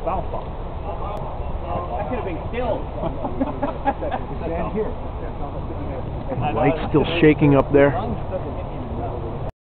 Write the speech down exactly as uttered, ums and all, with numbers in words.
southpaw. That could have been killed. Light's still shaking up there.